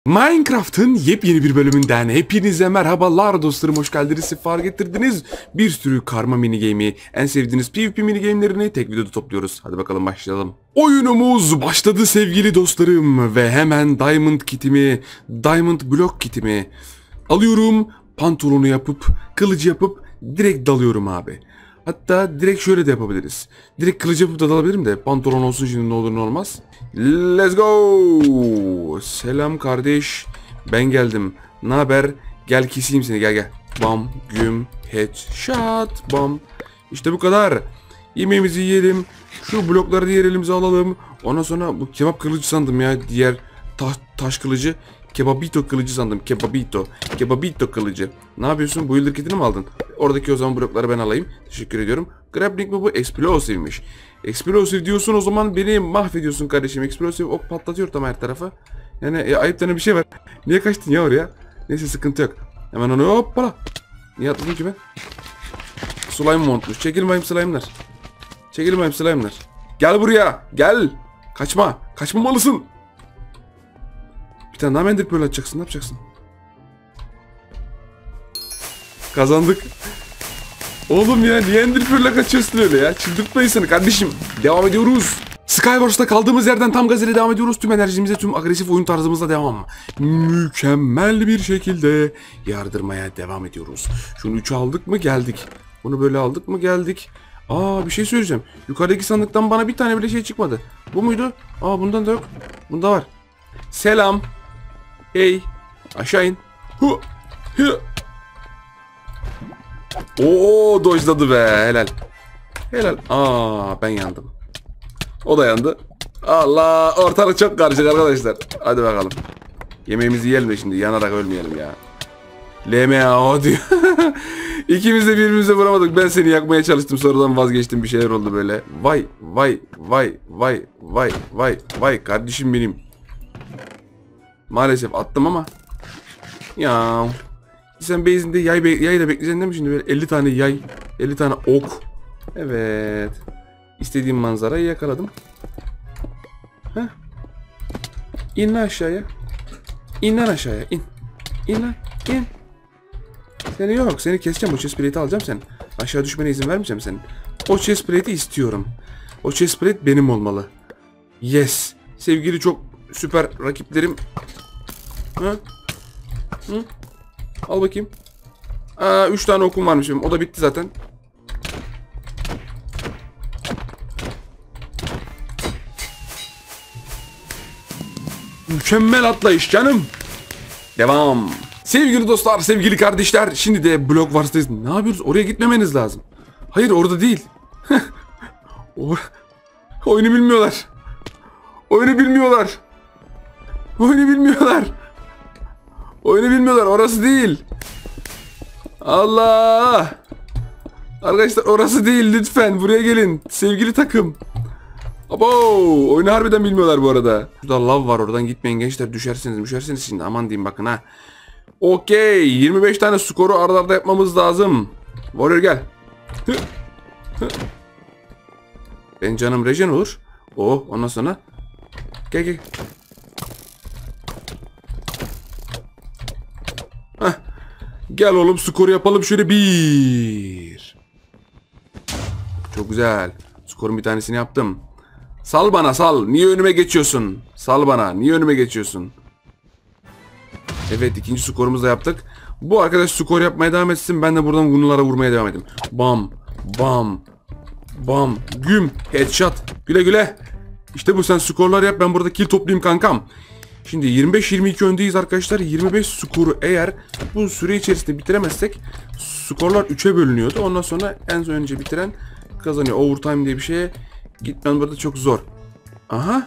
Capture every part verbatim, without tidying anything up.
Minecraft'ın yepyeni bir bölümünden hepinize merhabalar dostlarım, hoş geldiniz, sefa getirdiniz. Bir sürü karma mini game'i, en sevdiğiniz PvP mini game'lerini tek videoda topluyoruz. Hadi bakalım başlayalım. Oyunumuz başladı sevgili dostlarım ve hemen Diamond kitimi, Diamond Block kitimi alıyorum. Pantolonu yapıp, kılıcı yapıp direkt dalıyorum abi. Hatta direkt şöyle de yapabiliriz. Direkt kılıcı yapıp da dalabilirim de pantolon olsun şimdi, ne olur ne olmaz. Let's go. Selam kardeş. Ben geldim. Ne haber? Gel keseyim seni, gel gel. Bam, güm, headshot, bam. İşte bu kadar. Yemeğimizi yiyelim. Şu blokları diğer elimize alalım. Ondan sonra bu kebap kılıcı sandım ya. Diğer taş, taş kılıcı. Kebabito kılıcı sandım. Kebabito. Kebabito kılıcı. Ne yapıyorsun? Bu yıldır kitini mi aldın? Oradaki o zaman blokları ben alayım. Teşekkür ediyorum. Grappling mi bu? Explosive'miş. Explosive diyorsun, o zaman beni mahvediyorsun kardeşim. Explosive ok patlatıyor tam her tarafa. Yani e, ayıp denen bir şey var. Niye kaçtın ya oraya? Neyse, sıkıntı yok. Hemen onu hoppala. Niye atladım ki ben? Slime montmuş. Çekil bayım slime'lar. Çekil bayım slime'lar. Gel buraya. Gel. Kaçma. Kaçmamalısın. Bir tane daha ender pearl atacaksın. Ne yapacaksın? Kazandık. Oğlum ya, niye ender pearl'e kaçıyorsun öyle ya? Çıldırtma insanı kardeşim. Devam ediyoruz. Skywars'ta kaldığımız yerden tam gaz ile devam ediyoruz. Tüm enerjimize, tüm agresif oyun tarzımızla devam. Mükemmel bir şekilde yardırmaya devam ediyoruz. Şunu üçe aldık mı geldik. Bunu böyle aldık mı geldik. Aa, bir şey söyleyeceğim. Yukarıdaki sandıktan bana bir tane bile şey çıkmadı. Bu muydu? Aa, bundan da yok. Bunda var. Selam. Hey. Aşağı in. Hu. Hı. Oo, dojladı be, helal. Helal. Aa, ben yandım. O da yandı. Allah, ortalık çok karışık arkadaşlar. Hadi bakalım. Yemeğimizi yiyelim de şimdi yanarak ölmeyelim ya. L M A O diyor. İkimiz de birbirimize vuramadık. Ben seni yakmaya çalıştım, sonradan vazgeçtim, bir şeyler oldu böyle. Vay vay vay vay vay vay vay kardeşim benim. Maalesef attım ama. Ya. Sen base'inde yay, yayla bekleyeceksin değil mi şimdi, böyle elli tane yay, elli tane ok. Evet. İstediğim manzarayı yakaladım. Heh. İn lan aşağıya. İn lan aşağıya, in. İn lan, in. Seni yok, seni keseceğim, o chest plate'i alacağım sen. Aşağı düşmene izin vermeyeceğim senin. O chest plate'i istiyorum. O chest plate benim olmalı. Yes. Sevgili çok süper rakiplerim. Hı? Hı? Al bakayım. Aa, üç tane okum varmış benim. O da bitti zaten. Mükemmel atlayış canım. Devam. Sevgili dostlar, sevgili kardeşler. Şimdi de Block Wars'tayız. Ne yapıyoruz? Oraya gitmemeniz lazım. Hayır, orada değil. o... Oyunu bilmiyorlar. Oyunu bilmiyorlar. Oyunu bilmiyorlar. Oyunu bilmiyorlar. Orası değil. Allah. Arkadaşlar, orası değil. Lütfen buraya gelin. Sevgili takım. Abo. Oyunu harbiden bilmiyorlar bu arada. Şurada lav var, oradan gitmeyin gençler. Düşersiniz düşersiniz şimdi. Aman diyeyim, bakın ha. Okey. yirmi beş tane skoru arda arda yapmamız lazım. Warrior gel. Hı. Hı. Ben canım regen olur. Oh, ondan sonra. Gel gel. Heh. Gel oğlum, skoru yapalım şöyle bir. Çok güzel. Skorun bir tanesini yaptım. Sal bana, sal. Niye önüme geçiyorsun? Sal bana. Niye önüme geçiyorsun? Evet, ikinci skorumuzu da yaptık. Bu arkadaş skor yapmaya devam etsin. Ben de buradan bunlara vurmaya devam edeyim. Bam. Bam. Bam. Güm. Headshot. Güle güle. İşte bu, sen skorlar yap. Ben burada kill toplayayım kankam. Şimdi yirmi beş yirmi iki öndeyiz arkadaşlar. yirmi beş skoru eğer bu süre içerisinde bitiremezsek skorlar üçe bölünüyordu. Ondan sonra en son önce bitiren kazanıyor. Overtime diye bir şeye gitmem burada çok zor. Aha.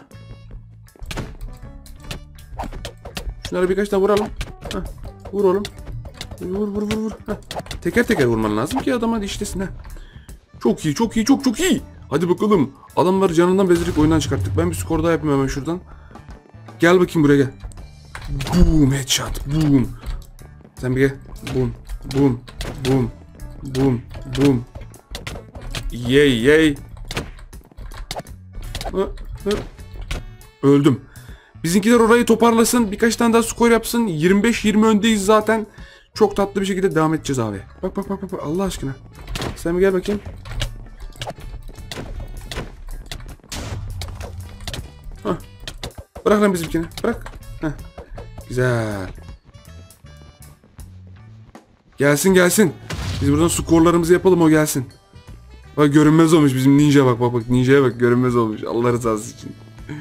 Şunlara birkaç tane vuralım. Heh. Vur oğlum. Vur vur vur vur. Heh. Teker teker vurman lazım ki adama dişlesin. Heh. Çok iyi, çok iyi, çok çok iyi. Hadi bakalım. Adamları canından bezdirip oyundan çıkarttık. Ben bir skor daha yapayım hemen şuradan. Gel bakayım buraya, gel. Boom, headshot, boom. Sen bir gel. Boom, boom, boom, boom, boom. Yey, yey. Öldüm. Bizimkiler orayı toparlasın. Birkaç tane daha skor yapsın. yirmi beş yirmi öndeyiz zaten. Çok tatlı bir şekilde devam edeceğiz abi. Bak bak bak bak. Allah aşkına. Sen bir gel bakayım. Hah. Bırak lan bizimkini. Bırak. Heh. Güzel. Gelsin gelsin. Biz buradan skorlarımızı yapalım, o gelsin. Bak görünmez olmuş bizim ninja, bak bak bak. Ninja'ya bak, görünmez olmuş. Allah rızası için.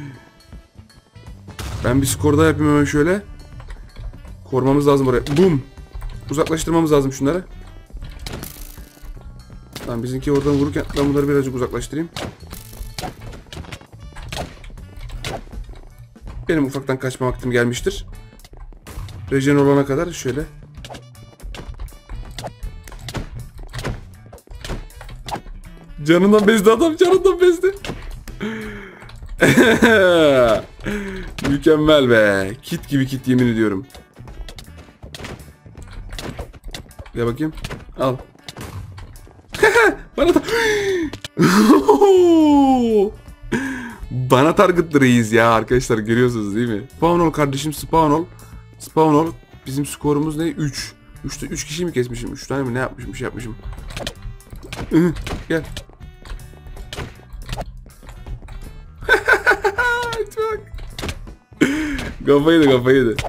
Ben bir skor daha yapayım hemen şöyle. Korumamız lazım oraya. Bum. Uzaklaştırmamız lazım şunları. Tamam, bizimki oradan vururken ben bunları birazcık uzaklaştırayım. Benim ufaktan kaçma vaktim gelmiştir. Regen olana kadar şöyle. Canından bezdi adam, canından bezdi. Mükemmel be. Kit gibi kit, yemin ediyorum. Gel bakayım. Al. Bana da... Bana target reis ya arkadaşlar, görüyorsunuz değil mi? Spawn ol kardeşim, spawn ol. Spawn ol. Bizim skorumuz ne? üç. üçte üç kişi mi kesmişim? üç tane mi ne yapmışım? Bir şey yapmışım. Gel. Çok. Kafayı da kafayı da.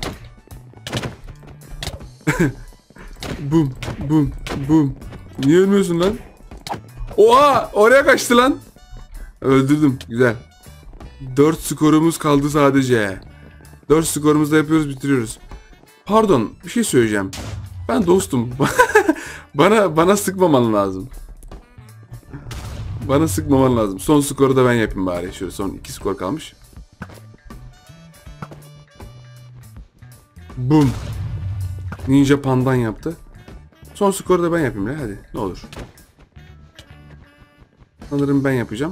Bum bum bum. Niye ölmüyorsun lan? Oha! Oraya kaçtı lan. Öldürdüm. Güzel. dört skorumuz kaldı sadece. dört skorumuzu da yapıyoruz, bitiriyoruz. Pardon, bir şey söyleyeceğim. Ben dostum. bana bana sıkmaman lazım. Bana sıkmaman lazım. Son skoru da ben yapayım bari. Şöyle son iki skor kalmış. Bum. Ninja pandan yaptı. Son skoru da ben yapayım ya, hadi ne olur. Sanırım ben yapacağım.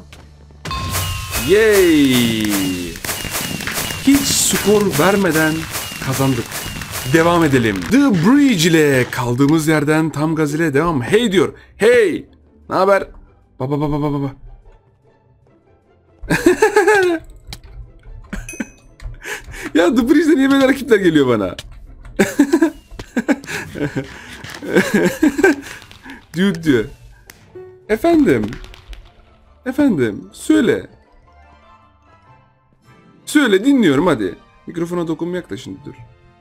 Yay! Hiç skor vermeden kazandık. Devam edelim. The Bridge ile kaldığımız yerden tam gaz ile devam. Hey diyor. Hey! Ne haber? Baba baba baba baba. Ya The Bridge'de niye böyle rakipler geliyor bana? Dude diyor. Efendim. Efendim. Söyle. Söyle, dinliyorum hadi. Mikrofona dokunma, yaklaşın, dur.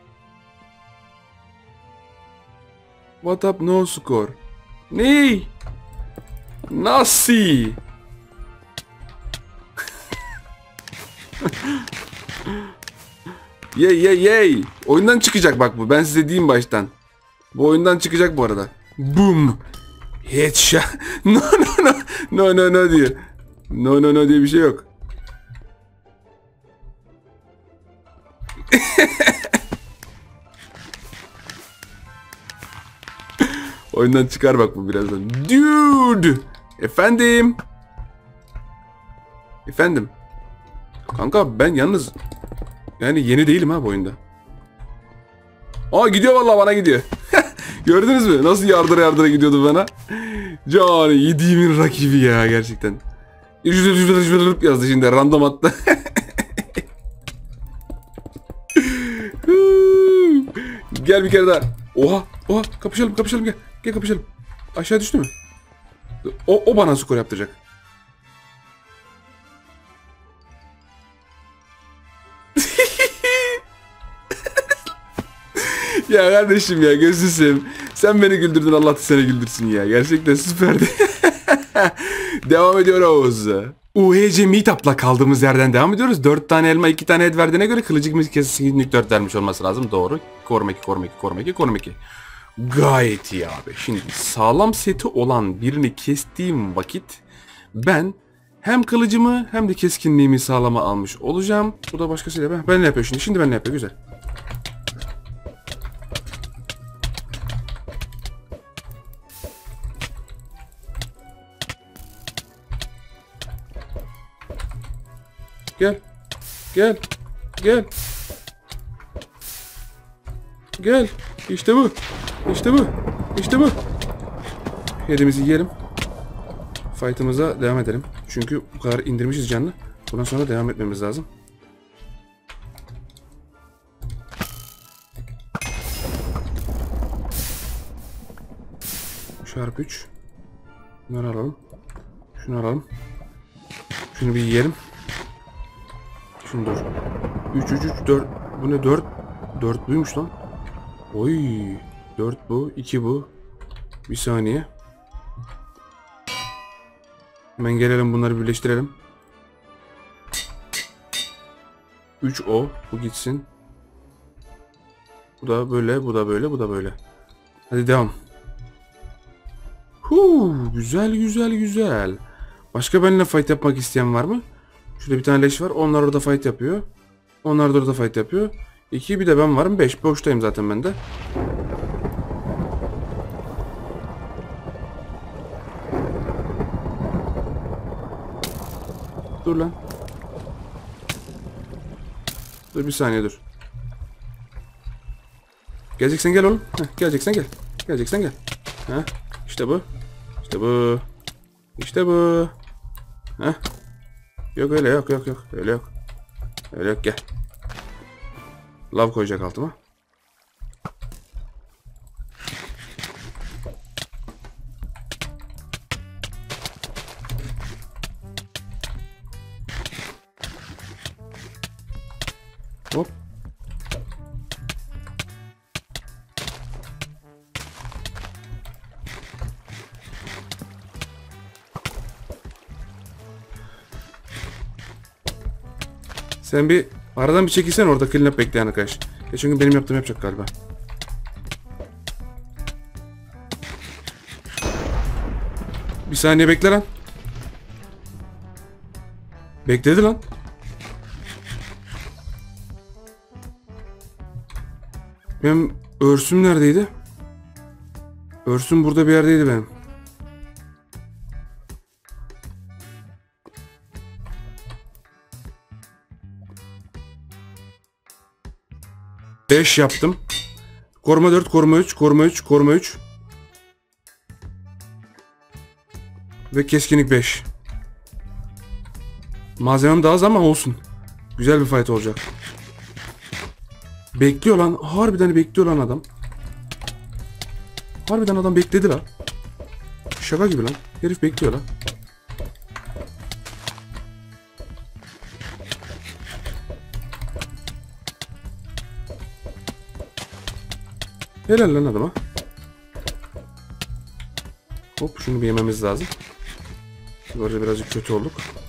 What up, no score? Ney? Nasıl? Yey yey yey. Oyundan çıkacak bak bu. Ben size diyeyim baştan. Bu oyundan çıkacak bu arada. Boom. Headshot. No no no. No no no diyor. No no no diye bir şey yok. Oyundan çıkar bak bu birazdan. Dude. Efendim. Efendim. Kanka ben yalnız yani yeni değilim ha bu oyunda. Aa gidiyor vallahi, bana gidiyor. Gördünüz mü? Nasıl yardıra yardıra gidiyordu bana. Can yediğimin rakibi ya gerçekten. Yazdı şimdi, random attı. Gel bir kere daha. Oha oha, kapışalım kapışalım, gel. Gel kapışalım. Aşağı düştü mü? O, o bana skor yaptıracak. Ya kardeşim ya, gözünü seveyim. Sen beni güldürdün, Allah da seni güldürsün ya. Gerçekten süperdi. Devam ediyoruz. U H C Meetup'la kaldığımız yerden devam ediyoruz. dört tane elma, iki tane et verdiğine göre kılıcımız kesinlikle dört vermiş olması lazım. Doğru. Koruma iki, koruma iki, koruma iki, koruma iki. Gayet iyi abi. Şimdi sağlam seti olan birini kestiğim vakit ben hem kılıcımı hem de keskinliğimi sağlama almış olacağım. Bu da başkasıyla ben. Ben ne yapıyorum şimdi? Şimdi ben ne yapıyorum? Güzel. Gel. Gel. Gel. Gel. İşte bu. İşte bu. İşte bu. Yerimizi yiyelim. Fight'ımıza devam edelim. Çünkü bu kadar indirmişiz canlı. Bundan sonra devam etmemiz lazım. Çarpı üç. Bunları alalım. Şunu alalım. Şunu bir yiyelim. Şunu dur. üç üç üç dört. Bu ne dört? dört buymuş lan. Oy. dört bu. iki bu. Bir saniye. Hemen gelelim bunları birleştirelim. üç o. Bu gitsin. Bu da böyle. Bu da böyle. Bu da böyle. Hadi devam. Huu, güzel güzel güzel. Başka benimle fight yapmak isteyen var mı? Şurada bir tane leş var. Onlar orada fight yapıyor. Onlar da orada fight yapıyor. iki bir de ben varım. beş. Boştayım zaten ben de. Dur lan. Dur bir saniye dur. Geleceksen gel oğlum. Heh, geleceksen gel. Geleceksen gel. Heh, işte bu. İşte bu. İşte bu. Heh. Yok öyle yok yok yok. Öyle yok. Öyle yok gel. Lav koyacak altıma. Hop. Sen bir aradan bir çekilsen orada clean up bekleyen arkadaş. Geçen gün benim yaptığımı yapacak galiba. Bir saniye bekle lan. Bekledi lan. Benim örsüm neredeydi? Örsüm burada bir yerdeydi benim. beş yaptım. Koruma dört, koruma üç, koruma üç, koruma üç. Ve keskinlik beş. Malzemem daha az ama olsun. Güzel bir fight olacak. Bekliyor lan. Harbiden bekliyor lan adam. Harbiden adam bekledi lan. Şaka gibi lan. Herif bekliyor lan. Helal lan adama. Hop şunu bir yememiz lazım. Böyle birazcık kötü olduk.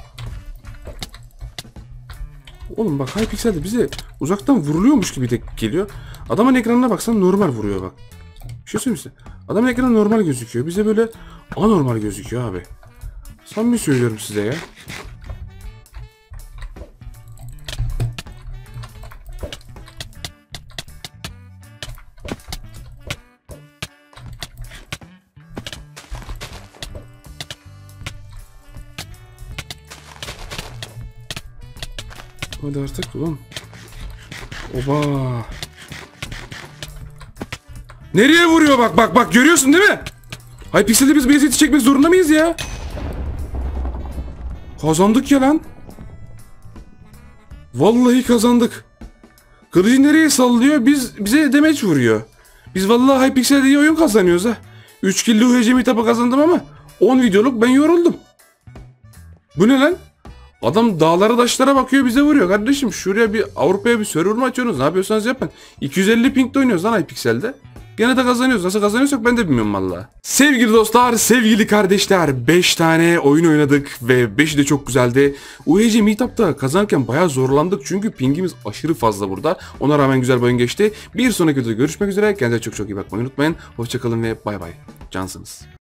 Oğlum bak Hypixel de bize uzaktan vuruluyormuş gibi de geliyor. Adamın ekranına baksan normal vuruyor bak. Bir şey söyleyeyim size. Adamın ekranı normal gözüküyor. Bize böyle anormal gözüküyor abi. Samimi söylüyorum size ya. Hadi artık ulan. Oba. Nereye vuruyor bak bak bak görüyorsun değil mi? Hypixel'de biz benzeti çekmek zorunda mıyız ya? Kazandık ya lan. Vallahi kazandık. Kılıcı nereye sallıyor? Biz bize damage vuruyor. Biz vallahi Hypixel'de iyi oyun kazanıyoruz ha. üç killi U H C meetup'a kazandım ama on videoluk ben yoruldum. Bu ne lan? Adam dağlara taşlara bakıyor bize vuruyor. Kardeşim şuraya bir Avrupa'ya bir server mı açıyorsunuz? Ne yapıyorsanız yapın. iki yüz elli pingde oynuyoruz lan Hypixel'de. Gene de kazanıyoruz. Nasıl kazanıyorsak ben de bilmiyorum valla. Sevgili dostlar, sevgili kardeşler. beş tane oyun oynadık ve beşi de çok güzeldi. U H C Meetup'ta kazanırken bayağı zorlandık. Çünkü pingimiz aşırı fazla burada. Ona rağmen güzel bir oyun geçti. Bir sonraki videoda görüşmek üzere. Kendinize çok çok iyi bakmayı unutmayın. Hoşçakalın ve bay bay. Cansınız.